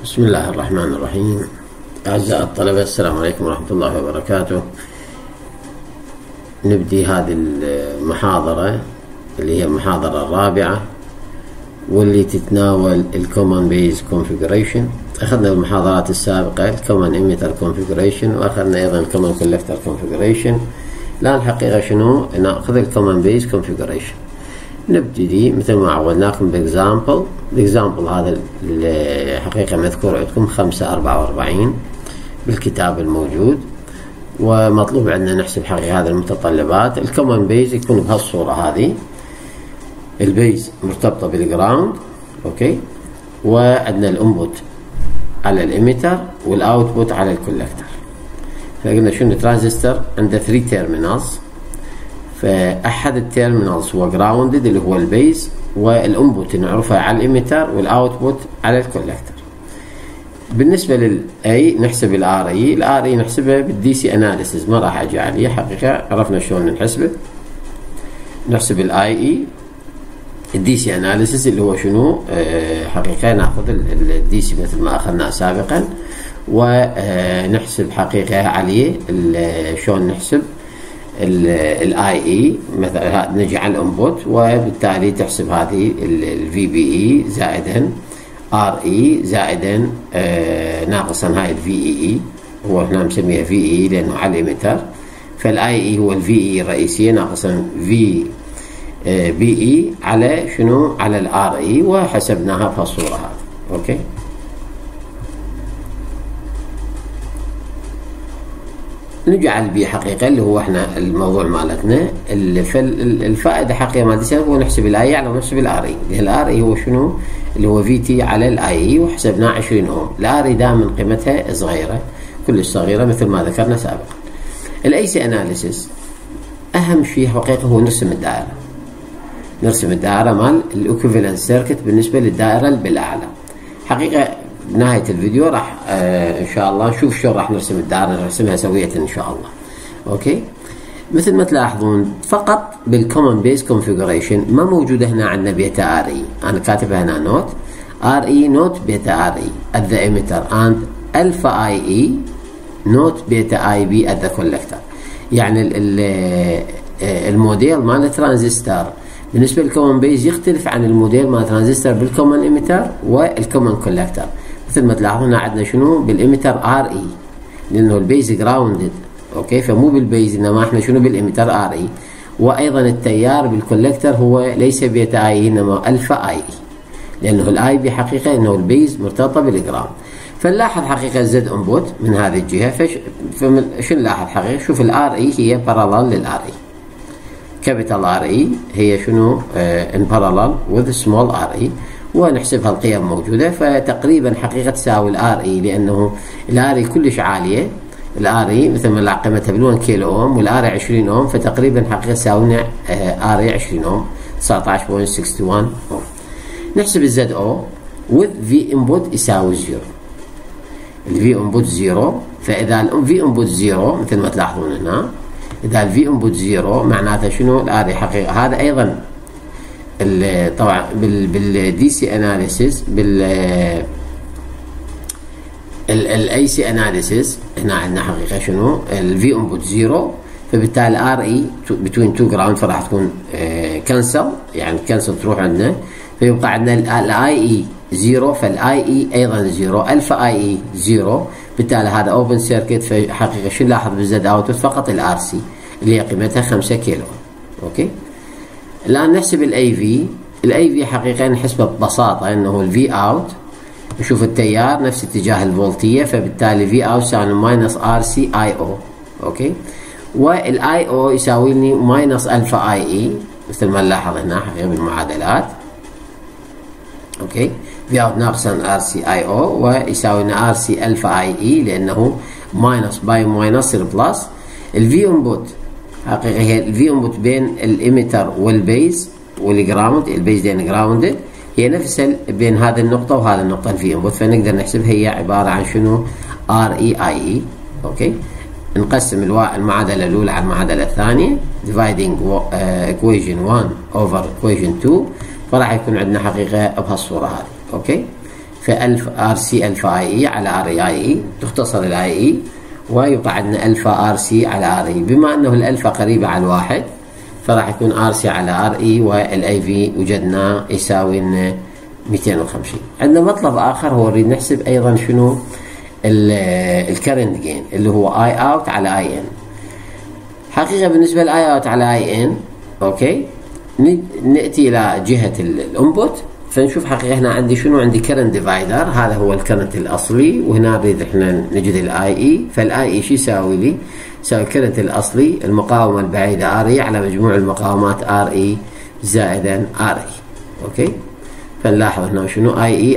بسم الله الرحمن الرحيم. أعزائي الطلبة، السلام عليكم ورحمة الله وبركاته. نبدي هذه المحاضرة اللي هي المحاضرة الرابعة، واللي تتناول الكومن بيز كونفيجريشن. أخذنا المحاضرات السابقة الكومن إيميتر كونفيجريشن، وأخذنا أيضا الكومن كولكتر كونفيجريشن. الآن الحقيقة شنو؟ نأخذ الكومن بيز كونفيجريشن. نبتدي مثل ما عودناكم باكزامبل. الاكزامبل هذا الحقيقة مذكور عندكم 544 بالكتاب الموجود، ومطلوب عندنا نحسب حقيقة هذه المتطلبات. الكومن بيز يكون بهالصورة هذه، البيز مرتبطة بالجراوند، اوكي، وعندنا الانبوت على الاميتر والاوتبوت على الكولكتر. فقلنا شنو ترانزستور عنده 3 تيرمينالز، فأحد التيرمينالز هو جراوندد اللي هو البيز، والانبوت نعرفها على الاميتر والاوتبوت على الكولكتر. بالنسبة للأي نحسب الآر اي نحسبها بالدي سي اناليسيس، ما راح اجي عليه حقيقة، عرفنا شلون نحسبه. نحسب الاي اي الدي سي اناليسيس اللي هو شنو؟ حقيقة ناخذ الدي سي مثل ما اخذناه سابقا، ونحسب حقيقة عليه شلون نحسب الاي اي. مثلا نجي على الانبوت، وبالتالي تحسب هذه الفي بي اي زائدا ار اي زائدا ناقصا هاي الفي اي، هو احنا مسميها في اي لانه على الاميتر، فالاي اي هو الفي اي الرئيسيه ناقصا في بي اي على شنو؟ على الار اي، وحسبناها في الصوره هذه. اوكي، نجعل بي حقيقة اللي هو احنا الموضوع مالتنا. الفائدة حقيقة مالتي هو نحسب الاي على ونحسب الار اي. الار اي هو شنو؟ اللي هو في تي على الاي اي، وحسبناه 20 اوم. الار اي دائما قيمتها صغيرة، كلش صغيرة مثل ما ذكرنا سابقا. الاي سي اناليسيس اهم شيء حقيقة هو نرسم الدائرة. نرسم الدائرة مال الايكوفالنت سيركت بالنسبة للدائرة اللي بالاعلى. حقيقة بنهاية الفيديو راح ان شاء الله نشوف شلون راح نرسم الدائرة، نرسمها سوية ان شاء الله. اوكي، مثل ما تلاحظون فقط بالكومن بيز كونفيجريشن ما موجودة هنا عندنا بيتا ار اي. انا كاتبها هنا نوت ار اي نوت بيتا ار اي at the emitter and alpha اي اي نوت بيتا اي بي at the collector. يعني الموديل مال الترانزستور بالنسبة للكومن بيز يختلف عن الموديل مال الترانزستور بالكومن ايميتر والكومن كولكتر. مثل ما تلاحظون عندنا شنو؟ بالاميتر ار اي لانه البيز جراوندد، اوكي، فمو بالبيز انما احنا شنو؟ بالاميتر ار اي. وايضا التيار بالكولكتر هو ليس بيتا اي انما الفا اي، لانه الاي بحقيقه انه البيز مرتبطه بالجراوند. فنلاحظ حقيقه الزد انبوت من هذه الجهه. شو نلاحظ حقيقه؟ شوف الار اي هي بارالل للار اي، كابيتال ار اي هي شنو؟ ان بارالل وذ سمول ار اي، ونحسبها القيم موجوده. فتقريبا حقيقه تساوي الار اي، لانه الار اي كلش عاليه. الار اي مثل ما لا قيمتها بال1 كيلو اوم، والار اي 20 اوم، فتقريبا حقيقه تساوي لنا ار اي 20 اوم 19.61 اوم. نحسب الزد او وذ في انبوت يساوي 0. الفي انبوت 0، فاذا الفي انبوت 0 مثل ما تلاحظون هنا، اذا الفي انبوت 0 معناته شنو؟ الار اي حقيقه. هذا ايضا طبعا بالدي سي اناليسيس، الاي سي اناليسيس هنا عندنا حقيقه شنو؟ الفي انبوت 0، فبالتالي الار اي بتوين 2 جراوند فراح تكون كنسل، يعني كنسل تروح عندنا، فيبقى عندنا الاي اي 0، فالاي اي ايضا 0، الفا اي اي 0، بالتالي هذا اوبن سيركت. فحقيقه شو نلاحظ بالزد اوتبوت؟ فقط الار سي اللي هي قيمتها 5 كيلو. اوكي، الان نحسب الاي في. الاي في حقيقه نحسبه ببساطه انه الفي اوت، نشوف التيار نفس اتجاه الفولتيه، فبالتالي في اوت يساوي ماينس ار سي اي او. اوكي، والاي او يساوي لي ماينس الفا اي اي مثل ما نلاحظ هنا حقيقه بالمعادلات. اوكي، في اوت ناقصا ار سي اي او، ويساوي لنا ار سي الفا اي اي لانه ماينس باي ماينس يصير بلس. الفي انبوت حقيقه هي الفي انبوت بين الاميتر والبيز والجراوند، البيز لان جراوندد، هي نفس بين هذه النقطه وهذه النقطه الفي انبوت، فنقدر نحسب هي عباره عن شنو؟ ار اي اي اي. اوكي، نقسم المعادله الاولى على المعادله الثانيه، dividing equation 1 over equation 2، فراح يكون عندنا حقيقه بهالصوره هذه. اوكي، فالف ار سي الفا اي اي على ار اي اي اي، تختصر الاي اي ويبقى عندنا الفا ار سي على ار اي. بما انه الالفا قريبه على الواحد فراح يكون ار سي على ار اي، والاي في وجدناه يساوي لنا 250. عندنا مطلب اخر هو نريد نحسب ايضا شنو الكرنت جين اللي هو اي اوت على اي ان. حقيقه بالنسبه لاي اوت على اي ان اوكي ناتي الى جهه الانبوت فنشوف حقيقه هنا عندي شنو، عندي كرنت ديفايدر، هذا هو الكرنت الاصلي، وهنا نريد احنا نجد الاي اي. فالاي اي شو يساوي لي؟ يساوي الكرنت الاصلي المقاومه البعيده ار اي على مجموع المقاومات ار اي زائدا ار اي. اوكي فنلاحظ هنا شنو اي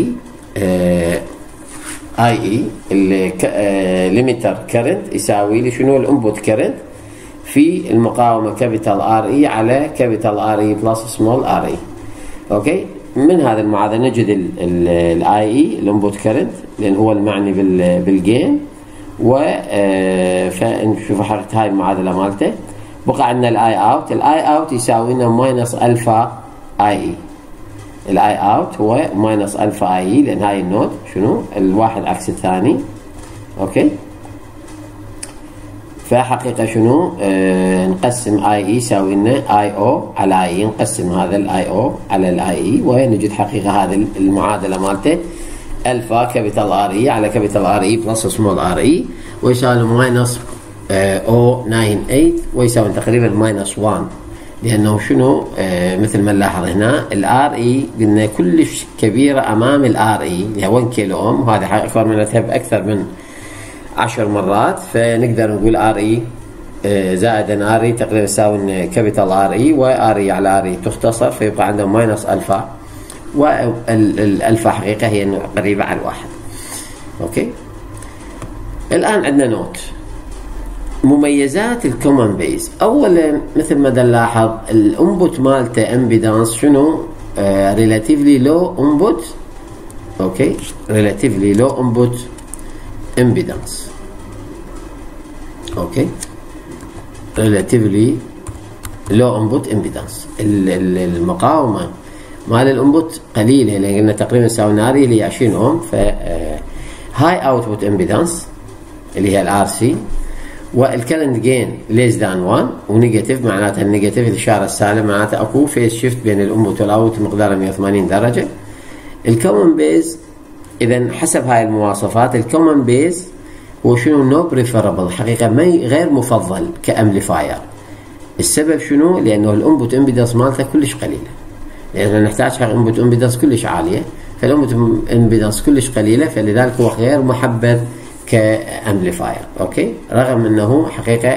اي الليميتر كرنت يساوي لي شنو الانبوت كرنت في المقاومه كابيتال ار اي على كابيتال ار اي بلس سمول ار اي. اوكي من هذا المعادله نجد الاي اي الانبوت كرنت لان هو المعني بالجين، و فنشوف حقيقه هاي المعادله مالته. بقى عندنا الاي اوت يساوي لنا ماينس الفا اي اي. الاي اوت هو ماينس الفا اي اي لان هاي النود شنو الواحد عكس الثاني. اوكي فحقيقه شنو نقسم اي اي يساوي لنا اي او على اي، نقسم هذا الاي او على الاي اي ونجد حقيقه هذه المعادله مالته الفا كابيتال ار اي على كابيتال ار اي بلس سمول ار اي ويساوي ماينس 098 ويساوي تقريبا ماينس 1 لانه شنو مثل ما نلاحظ هنا الار اي قلنا كلش كبيره امام الار اي اللي هي 1 كيلو اوم، وهذا اكبر منها باكثر من 10 مرات. فنقدر نقول ار اي زائدا ار اي تقريبا يساوي كابيتال ار اي وار اي على ار اي تختصر فيبقى عندنا ماينس الفا، والالفا حقيقه هي قريبه على الواحد. اوكي الان عندنا نوت مميزات الكومن بيز. اولا مثل ما نلاحظ الانبوت مالته امبيدانس شنو ريلاتيفلي لو انبوت. اوكي ريلاتيفلي لو انبوت امبيدانس. اوكي ريلاتيفلي لو انبوت امبيدانس، المقاومه مال الانبوت قليله لان قلنا تقريبا يساوي ناري اللي 20 اوم. ف هاي اوتبوت امبيدانس اللي هي الار سي، والكرنت جين ليس ذان 1 ونيجاتيف معناتها النيجاتيف الاشاره السالبه معناتها اكو فيس شيفت بين الانبوت والاوت مقداره 180 درجه. الكومن بيز اذا حسب هاي المواصفات الكومن بيز هو شنو نو بريفربل حقيقه غير مفضل كامبليفاير. السبب شنو؟ لانه الانبوت امبيدانس مالته كلش قليله، لانه نحتاج حق انبوت امبيدانس كلش عاليه، فالانبوت امبيدانس كلش قليله فلذلك هو غير محبذ كامبليفاير. اوكي رغم انه حقيقه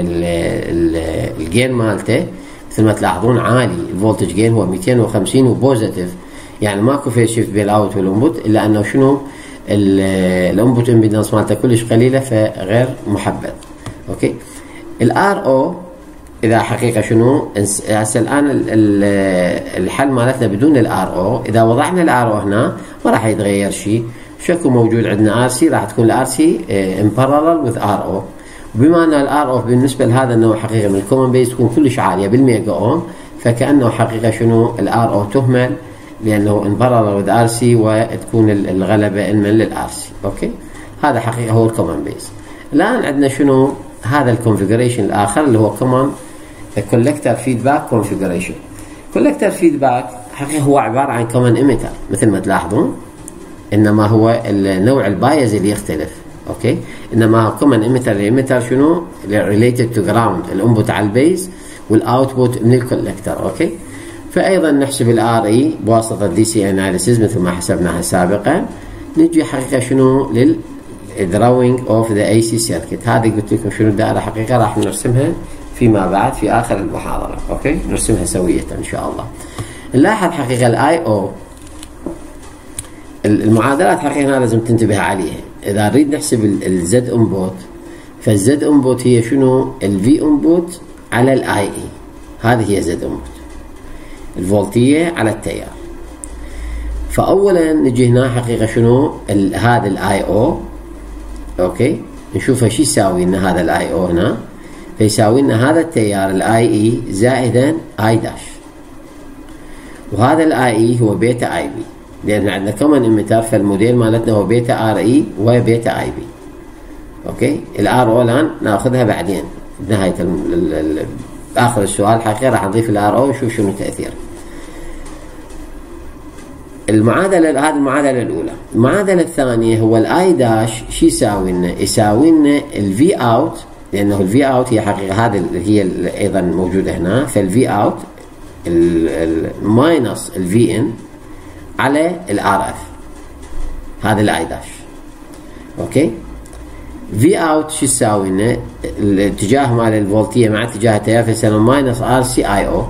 الجين مالته مثل ما تلاحظون عالي، الفولتج جين هو 250 وبوزيتيف يعني ماكو فيس شيفت بين الاوت والانبوت، الا انه شنو الانبوت امبيدانس مالته كلش قليله فغير محبذ. اوكي الار او اذا حقيقه شنو هسه الان الحل مالتنا بدون الار او، اذا وضعنا الار او هنا ما راح يتغير شيء، شكو موجود عندنا ار سي راح تكون الار سي ان بارالل وذ ار او. وبما ان الار او بالنسبه لهذا النوع حقيقه من الكومن بيز تكون كلش عاليه بالميجا اوم، فكانه حقيقه شنو الار او تهمل لانه ان بارالل وذ ار سي وتكون الغلبه من للار سي. اوكي هذا حقيقه هو الكومن بيز. الان عندنا شنو هذا الكونفيجريشن الاخر اللي هو كومن كولكتر فيدباك كونفيجريشن. كولكتر فيدباك حقيقه هو عباره عن كومن ايميتر مثل ما تلاحظون، انما هو النوع البايز اللي يختلف. اوكي انما هو كومن ايميتر. الايميتر شنو ريليتد تو جراوند، الانبوت على البيز والاوتبوت من الكولكتر. اوكي فايضا نحسب الار اي بواسطه دي سي اناليسيس مثل ما حسبناها سابقا. نجي حقيقه شنو للدراوينج اوف ذا اي سي سيركت. هذه قلت لكم شنو الدائره حقيقه راح نرسمها فيما بعد في اخر المحاضره. اوكي نرسمها سويه ان شاء الله. نلاحظ حقيقه الاي او المعادلات حقيقه لازم تنتبه عليها. اذا نريد نحسب الزد انبوت فالزد انبوت هي شنو الفي انبوت على الاي اي، هذه هي زد انبوت الفولتيه على التيار. فاولا نجي هنا حقيقه شنو هذا الاي او. اوكي نشوفها شو يساوي لنا هذا الاي او هنا، فيساوي لنا هذا التيار الاي اي زائدا اي داش، وهذا الاي اي هو بيتا اي بي. لان عندنا كومن اميتر، فالموديل مالتنا هو بيتا ار اي وبيتا اي بي. اوكي، الار او الان ناخذها بعدين بنهايه اخر السؤال حقيقه راح نضيف الار او ونشوف شنو تاثيره. المعادله هذه المعادله الاولى. المعادله الثانيه هو الاي داش شو يساوي لنا؟ يساوي لنا الفي اوت، لانه الفي اوت هي حقيقه هذه هي ايضا موجوده هنا، فالفي اوت ماينس الفي ان على الار اف، هذا الاي داش. اوكي، في اوت شو يساوي لنا؟ الاتجاه مال الفولتيه مع اتجاه التيار فيساوي ماينس ار سي اي او،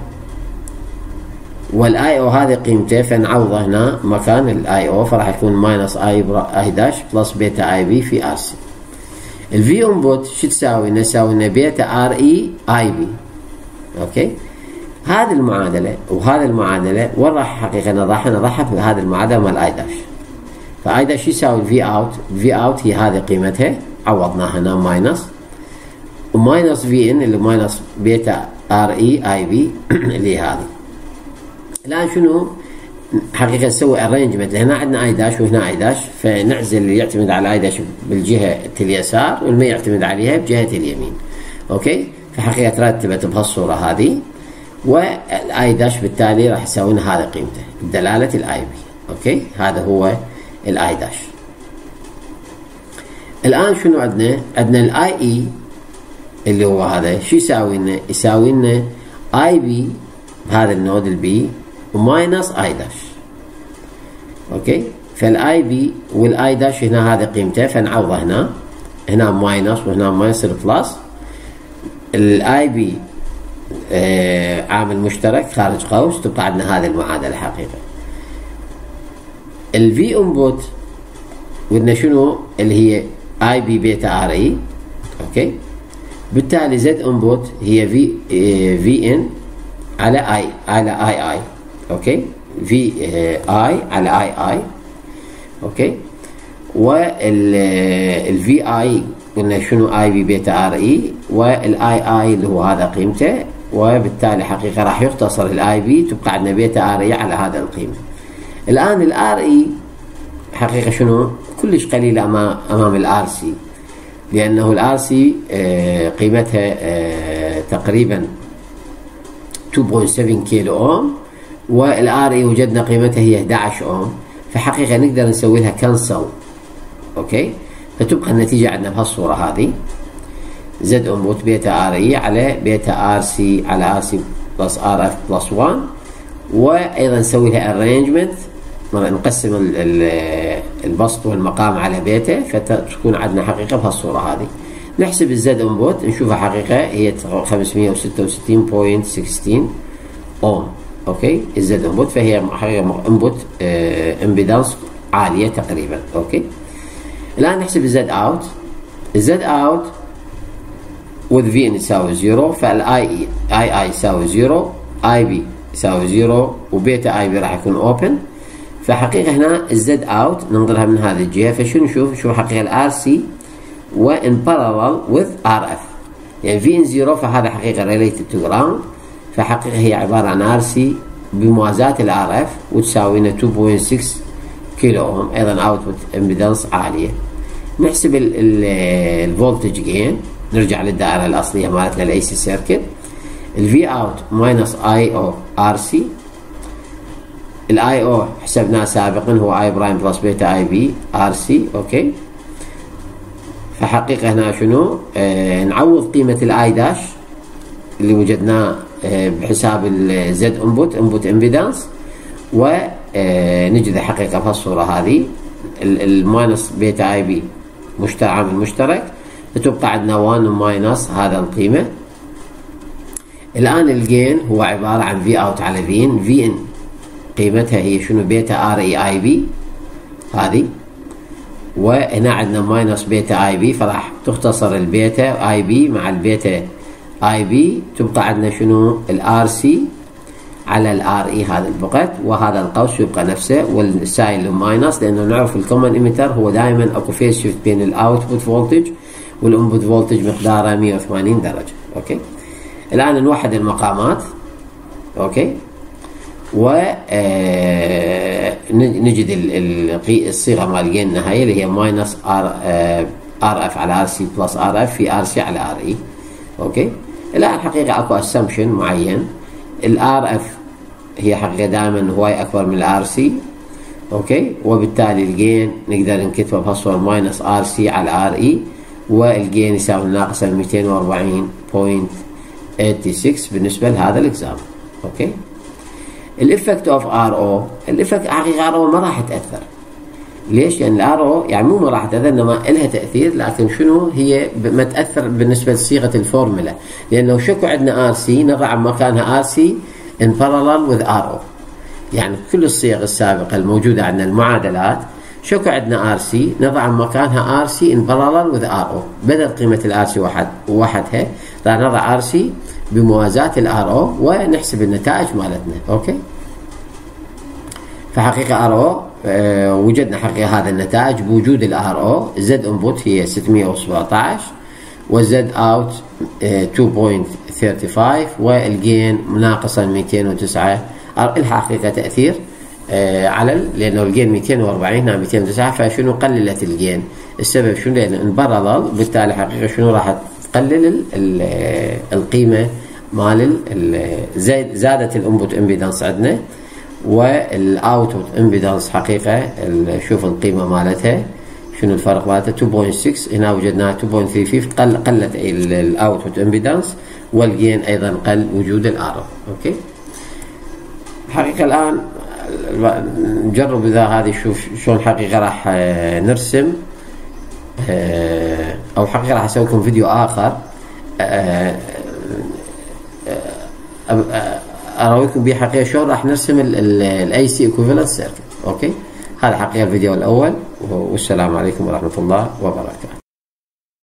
والاي او هذه قيمته فنعوضه هنا مكان الاي او، فراح يكون ماينس اي داش بلس بيتا اي بي في ار سي. الفي انبوت شو تساوي لنا؟ تساوي لنا بيتا ار اي اي بي. اوكي، هذه المعادله وهذه المعادله وين راح حقيقه نضعها في هذه المعادله مال اي داش. فاي داش يساوي الفي اوت، الفي اوت هي هذه قيمتها عوضناها هنا ماينس، وماينس في ان اللي ماينس بيتا ار اي اي بي اللي هي هذه. الان شنو حقيقه نسوي ارينجمنت؟ هنا عندنا اي داش وهنا اي داش، فنعزل اللي يعتمد على اي داش بالجهه اليسار واللي ما يعتمد عليها بجهه اليمين. اوكي، فحقيقه ترتبت بهالصوره هذه، والاي داش بالتالي راح يساوي لنا هذه قيمته بدلاله الاي بي. اوكي، هذا هو الاي داش. الان شنو عندنا؟ عندنا الاي اي اللي هو هذا شو يساوي لنا؟ يساوي لنا اي بي بهذا النود البي وماينس اي داش. اوكي، فالاي بي والاي داش هنا هذه قيمته فنعوضه هنا ماينس وهنا ماينس بلس. الاي بي عامل مشترك خارج قوس، تبقى عندنا هذه المعادله حقيقه. الفي انبوت بدنا شنو؟ اللي هي اي بي بيتا ار اي. اوكي، بالتالي زد انبوت هي في ان على اي. اوكي، في اي على اي. اوكي، والفي اي قلنا شنو؟ اي بي بيتا ار اي، والاي اللي هو هذا قيمته، وبالتالي حقيقه راح يختصر الاي بي، تبقى عندنا بيتا ار اي على هذا القيمه. الان الار اي حقيقه شنو؟ كلش قليله امام الار سي، لانه الار سي قيمتها تقريبا 2.7 كيلو اوم، والار اي وجدنا قيمتها هي 11 اوم، فحقيقه نقدر نسوي لها كنسل. اوكي، فتبقى النتيجه عندنا بهالصوره هذه، زد انبوت بيتا ار اي على بيتا ار سي على ار سي بلس ار اف بلس 1، وايضا نسوي لها ارينجمنت، نقسم البسط والمقام على بيتا، فتكون عندنا حقيقه بهالصوره هذه. نحسب الزد انبوت نشوفها حقيقه هي 566.16 اوم. اوكي، الزد انبوت فهي حقيقه انبوت امبيدانس عاليه تقريبا. اوكي، الان نحسب الزد اوت. الزد اوت with في ان يساوي 0، فالاي اي يساوي 0، اي بي يساوي 0، وبيتا اي بي راح يكون اوبن. فحقيقه هنا الزد اوت ننظرها من هذه الجهه، فشو نشوف؟ حقيقه الار سي وان بارالل with ار اف، يعني في ان 0 فهذا حقيقه ريليتد تو جراوند، فحقيقه هي عباره عن ار سي بموازاه الار اف، وتساوي لنا 2.6 كيلو اوم، ايضا اوتبوت امبيدانس عاليه. نحسب الفولتج جين، نرجع للدائره الاصليه مالتنا الاي سي سيركت. الفي اوت ماينس اي او ار سي، الاي او حسبناه سابقا هو اي برايم بلس بيتا اي بي ار سي. اوكي، فحقيقه هنا شنو؟ نعوض قيمه الاي داش اللي وجدناه بحساب الزد انبوت امبيدانس، ونجد حقيقه في الصوره هذه الماينس بيتا اي بي عامل مشترك، فتبقى عندنا 1 ماينس هذا القيمه. الان الجين هو عباره عن في اوت على في ان. في ان قيمتها هي شنو؟ بيتا ار اي اي بي هذه، وهنا عندنا ماينس بيتا اي بي، فراح تختصر البيتا اي بي مع البيتا اي بي، تبقى عندنا شنو؟ الار سي على الار اي هذا البقت، وهذا القوس يبقى نفسه، والساين ماينس، لانه نعرف الكومن ايميتر هو دائما اكو فيز شيفت بين الاوتبوت فولتج والانبوت فولتج مقداره 180 درجه. اوكي، الان نوحد المقامات. اوكي، و نجد الصيغه مال الجين النهائيه اللي هي ماينس ار اف على ار سي بلس ار اف في ار سي على ار اي. اوكي. الان الحقيقه اكو اسامبشن معين، الار اف هي حقيقه دائما هواي اكبر من الار سي. اوكي. وبالتالي الجين نقدر نكتبه بفصل ماينس ار سي على ار اي، والجين يساوي ناقصا 240.86 بالنسبه لهذا الاكزامبل. اوكي. الافكت اوف ار او، الافكت حقيقه ار او ما راح تاثر. ليش؟ لان الار او يعني مو ما راح تاثر، انما لها تاثير، لكن شنو هي ما تاثر بالنسبه لصيغه الفورمولا، لانه شكو عندنا ار سي نضع مكانها ار سي ان بارالل وذ ار او. يعني كل الصيغ السابقه الموجوده عندنا المعادلات شكو عندنا ار سي نضع مكانها ار سي ان بارالل وذ ار او، بدل قيمه الار سي وحدها راح نضع ار سي بموازاة الار او ونحسب النتائج مالتنا. اوكي. فحقيقه ار او وجدنا حقيقه هذا النتائج بوجود الار او. زد انبوت هي 617 والزد اوت 2.35 والجين ناقصا 209. الحقيقه تاثير على لانه الجين 240 هنا 209، فشنو قللت الجين؟ السبب شنو؟ لانه انبرضل، بالتالي حقيقه شنو راح تقلل القيمه مال زادت الانبوت امبيدانس عندنا، والاوتبوت امبيدانس حقيقه شوف القيمه مالتها شنو الفرق مالتها 2.6 هنا وجدناها 2.35، قلت الاوتبوت امبيدانس، والجين ايضا قل وجود الار. اوكي. حقيقه الان نجرب اذا هذه شوف شلون حقيقه راح نرسم، او حقيقه راح اسوي لكم فيديو اخر اراويكم به حقيقه شلون راح نرسم الاي سي ايكوفالنت سيركت. اوكي. هذا حقيقه الفيديو الاول، والسلام عليكم ورحمه الله وبركاته.